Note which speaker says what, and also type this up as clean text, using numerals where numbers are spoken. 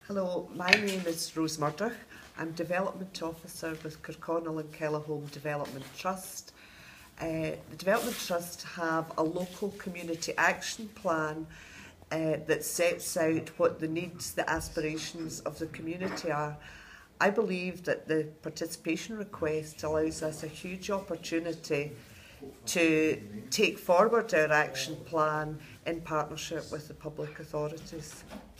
Speaker 1: Hello, my name is Rose Murdoch. I'm Development Officer with Kirkconnell and Kellerholm Development Trust. The Development Trust have a local community action plan that sets out what the needs, the aspirations of the community are. I believe that the participation request allows us a huge opportunity to take forward our action plan in partnership with the public authorities.